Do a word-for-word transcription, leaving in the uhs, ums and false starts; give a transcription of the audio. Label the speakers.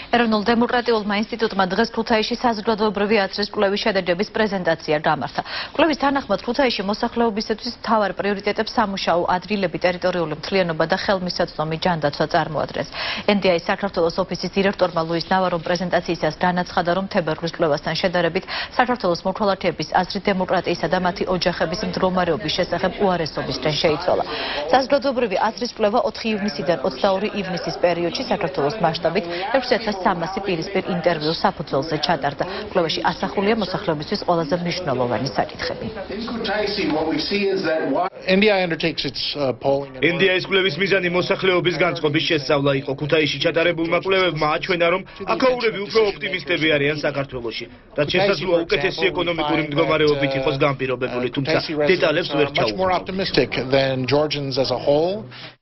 Speaker 1: ეროვნულ დემოკრატიულმა ინსტიტუტმა დღეს ქუთაისში საზოგადოებრივი აზრის კვლევის შედეგების პრეზენტაცია გამართა. კვლევის თანახმად ქუთაისში მოსახლეობისთვის მთავარ პრიორიტეტებს სამუშაო, ადგილები, ტერიტორიული მთლიანობა და ხელმისაწვდომი ჯანდაცვა წარმოადგენს. N D I-ის საქართველოს ოფისის დირექტორმა ლუის ნავარომ პრეზენტაციისას განაცხადა, რომ თებერვლის კვლევასთან შედარებით საქართველოს მოქალაქეების აზრი დემოკრატიისა და მათი ოჯახების მდგომარეობის შესახებ უარესობისკენ შეიცვალა. საზოგადოებრივი აზრის კვლევა ოთხი ივნისიდან ოცდაორი ივნისის პერიოდში საქართველოს მასშტაბით ექვსი ათას სამასი პირისპირ ინტერვიუ საფუძველზე ჩატარდა. კვლევაში ასახულია მოსახლეობისთვის ყველაზე მნიშვნელოვანი საკითხები.
Speaker 2: N D I undertakes its uh, polling.
Speaker 3: N D I-ის კვლევის მიზანი მოსახლეობის განწყობის შესწავლა იყო. ქუთაისში ჩატარებულმა კვლევებმა აჩვენა, რომ აქაურები უფრო ოპტიმისტები არიან საქართველოში. რაც შესაძლოა უკეთესი ეკონომიკური მდგომარეობით იყოს განპირობებული, თუმცა დეტალებს ვერ ჩაუყარეს.